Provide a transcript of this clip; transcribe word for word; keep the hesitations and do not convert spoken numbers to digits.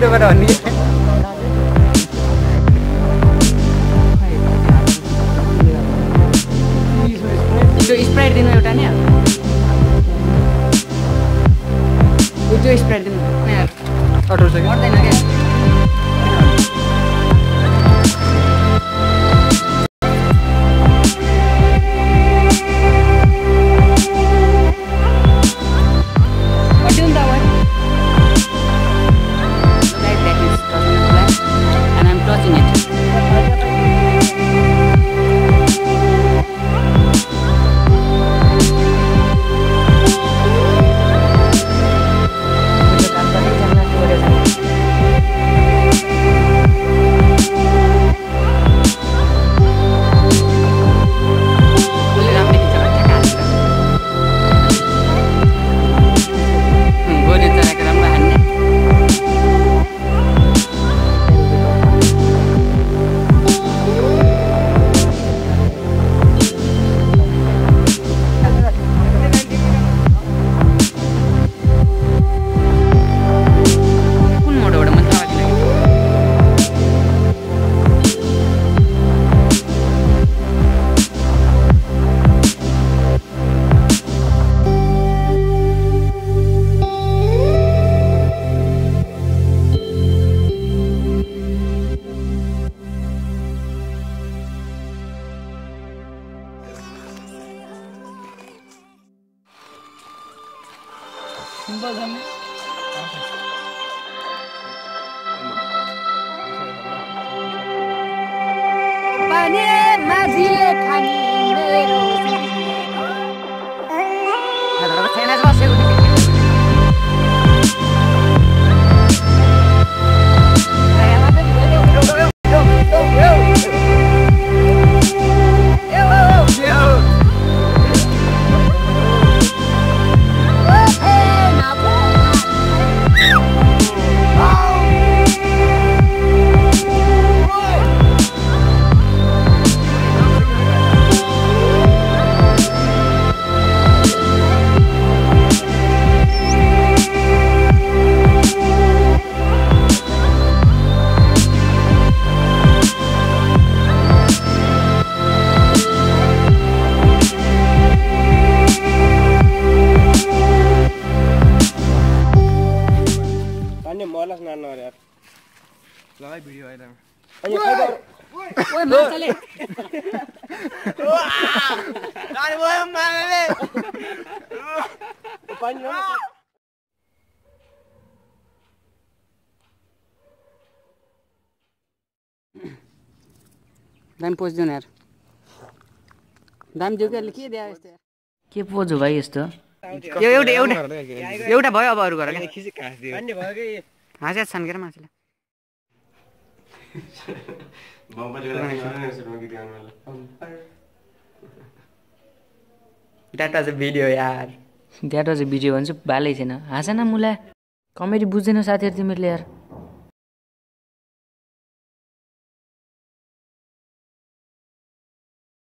उठोबाट भन्ने त्यो स्प्राइट दिनु एउटा नि त्यो स्प्राइट दिनु अठार सय गर्दैन क्या सिंपल था मैं पानी माझीले खानी मेरो हदरा छैन बसेको लगा भिडियो आइरा अनि ओए माछाले गाडी भयो माछाले पानी हो दाम पोज दिनु यार दाम दियो के के दिया यस्तो के पोज हो भाइ यस्तो यो एउटा एउटा एउटा भयो अब अरु गर के खिसी कास दियो अन्य भयो के हाँस्या छन्केर माछाले That was a video यार That was a video भन्छु भालै छैन हाँस न मुला कमेडी बुझ्दैन साथीहरु तिमीले यार